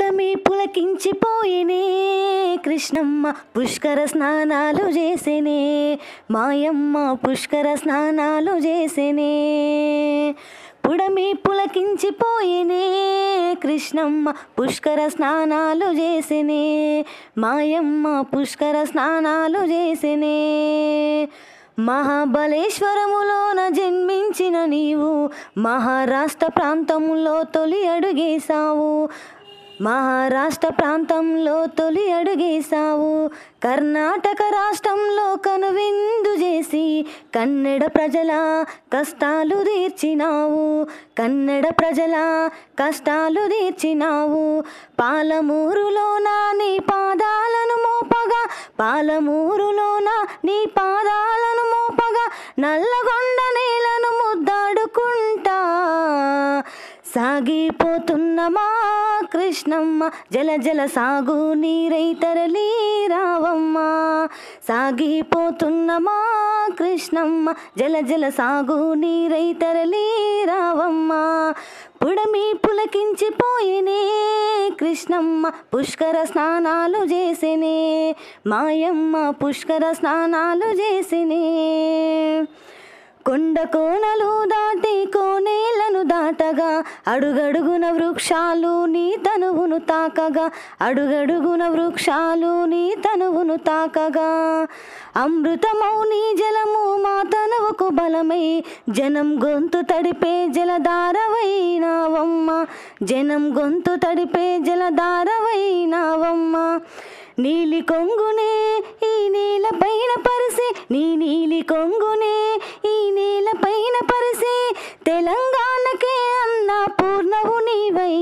పుడమి పులకించిపోయేనే కృష్ణమ్మ పుష్కర స్నానాలు చేసేనే మాయమ్మ పుష్కర స్నానాలు చేసేనే పుడమి పులకించిపోయేనే కృష్ణమ్మ పుష్కర స్నానాలు చేసేనే మాయమ్మ పుష్కర స్నానాలు చేసేనే మహాబలేశ్వరములోన జన్మించిన నీవు మహారాష్ట్ర ప్రాంతంలో తొలి అడుగేశావు మహారాష్ట్ర ప్రాంతంలో తొలి అడుగేశావు కర్ణాటక రాష్ట్రంలో కనువిందు చేసి కన్నడ ప్రజల కష్టాలు తీర్చినావు కన్నడ ప్రజల కష్టాలు తీర్చినావు పాలమూరులోన నీ పాదాలను మోపగా పాలమూరులోన నీ పాదాలను మోపగా నల్లగొండ నేలను ముద్దాడుకుంటా సాగిపోతున్న మా కృష్ణమ్మ జల జల సాగు నీరై తరలి రావమ్మ సాగిపోతున్న మా కృష్ణమ్మ జల జల సాగు నీరై తరలి రావమ్మ పుడమి పులకించిపోయేనే కృష్ణమ్మ పుష్కర స్నానాలు చేసేనే మాయమ్మ పుష్కర స్నానాలు చేసేనే కొండ కోనలు దాటి కోనేలను దాటగా అడుగడుగున వృక్షాలు నీ తనువును తాకగా అడుగడుగున వృక్షాలు నీ తనువును తాకగా అమృతమౌ నీ జలము మా తనువుకు బలమై జనం గొంతు తడిపే జలధారవైనావమ్మ జనం గొంతు తడిపే జలధారవైనావమ్మ నీలి కొంగునే ఈ నేల పైన పరిసే నీ నీలి కొంగునే ఈ నేల పైన పరిసే తెలంగాణకే అన్న పూర్ణవు నీవై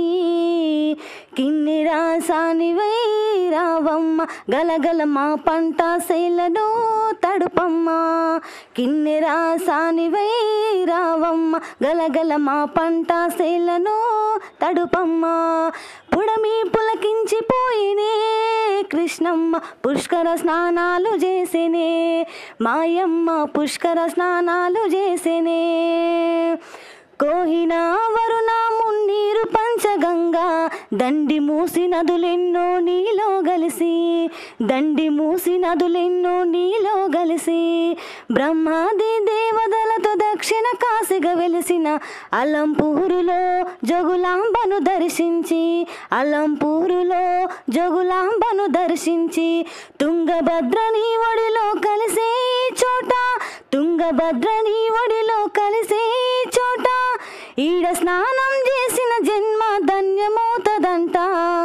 కిన్నెరాసానివై రావమ్మ గలగల మా పంట శైలను తడుపమ్మ కిన్నెరాసానివై రావమ్మ గలగల మా పంట శైలను తడుపమ్మ పుడమి పులకించిపోయేనే కృష్ణమ్మ పుష్కర స్నానాలు చేసేనే మాయమ్మ పుష్కర స్నానాలు చేసేనే కోహినా వరుణ మున్నీరు పంచగంగా దండి మూసి నదులెన్నో నీలో గలిసి దండి మూసి నదులెన్నో నీలో గలిసి బ్రహ్మాది దేవతలతో దక్షిణ కాశిగా వెలిసిన అలంపూరులో జగులాంబను దర్శించి అలంపూరులో జగులాంబను దర్శించి తుంగభద్ర నీ ఒడిలో కలిసే చోట తుంగభద్ర నీ ఒడిలో కలిసే చోట ఈడ స్నానం చేసిన జన్మ ధన్యమవుతదంట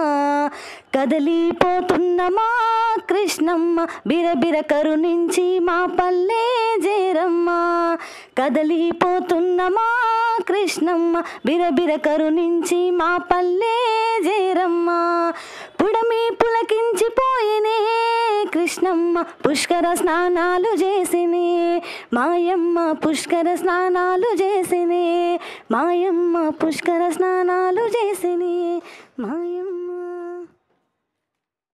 కదలిపోతున్న మా కృష్ణమ్మ బిరబిర కరుణించి మా పల్లె చేరమ్మ కదలిపోతున్న మా కృష్ణమ్మ బిరబిర కరుణించి మా పల్లె చేరమ్మ పుడమి పులకించిపోయేనే కృష్ణమ్మ పుష్కర స్నానాలు చేసినే మాయమ్మ పుష్కర స్నానాలు చేసినే మాయమ్మ పుష్కర స్నానాలు చేసినే మాయమ్మ